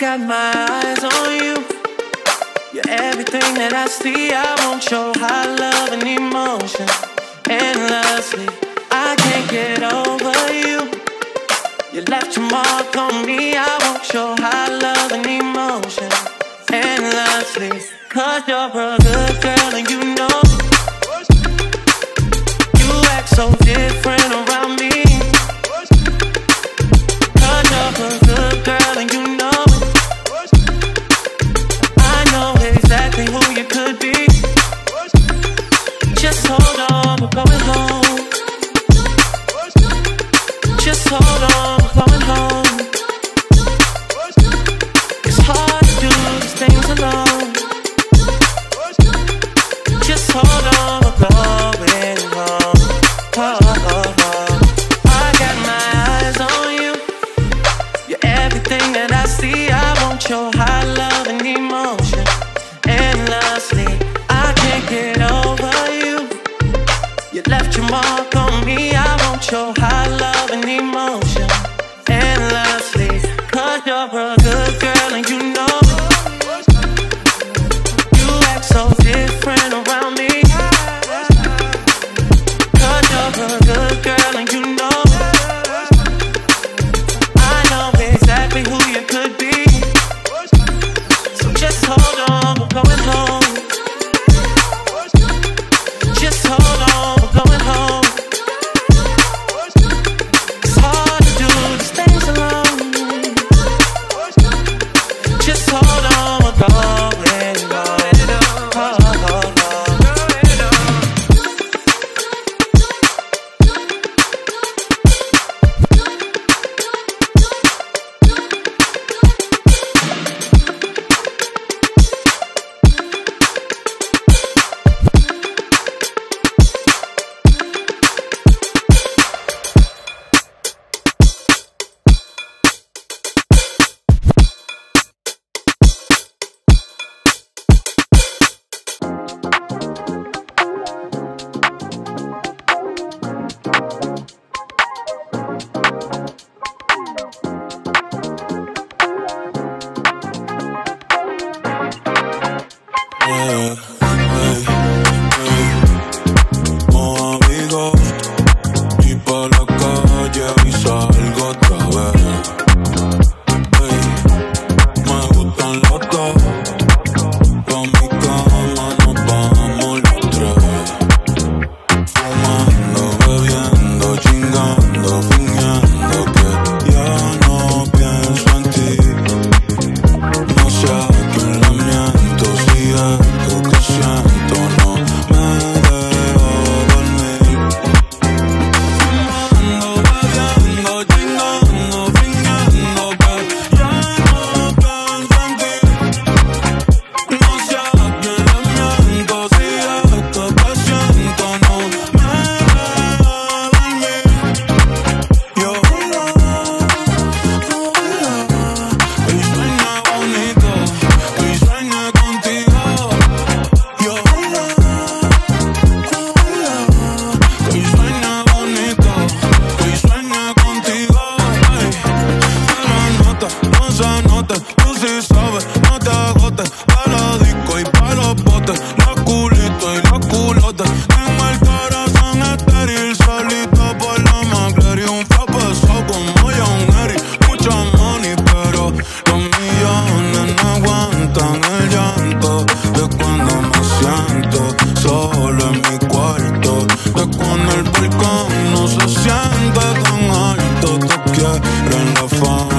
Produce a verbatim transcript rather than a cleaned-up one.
got my eyes on you. You're everything that I see. I want your high love and emotion endlessly. I can't get over you. You left your mark on me. I want your high love and emotion endlessly. Cause you're a good girl and you know you act so different around me. Cause you're a good girl and you know I know exactly who you could be. Just hold on, we're going home. Just hold on, we're going home. It's hard to do these things alone. Just hold on, we're going home. Oh, oh, oh. I got my eyes on you. You're everything that I see. I want your high love and emotion endlessly. I can't get over you. You left your mark on me. I want your high love and emotion endlessly. Cause you're a good girl and you know you act so different around me. Cause you're a good girl and you know I know exactly who you could be. So just hold on, we're going home. Just hold on, we're going home. It's hard to do these things alone. Just hold on, we're going home. Oh, oh, oh. Yeah, hey, hey. Con amigos y pa' la calle y salgo otra vez. Hey, me gustan los dos. Pa' mi cama nos vamos los tres. Fumando, bebiendo, chingando, fingiendo que ya no pienso en ti. No sé a quién le miento, si esto que siento no me deja dormir. Fumando, bebiendo, chingando, fingiendo que ya no pienso en ti. No sé a quién le miento, si esto que siento no me deja dormir. Yo hola, hola, hoy sueña bonito, hoy sueña contigo. Yo hola, hola, hoy sueña bonito, hoy sueña contigo. Ay, pero nota, no se note, tú sí sabes, no te agotes. Pa' la disco y pa' los botes, los culitos y los culotes. Tengo el corazón estéril, solito por la macler y un flow pesado como John Eric. Mucho money, pero los millones no aguantan el llanto de cuando me siento solo en mi cuarto, de cuando el balcón no se siente tan alto. Te quiero en la fama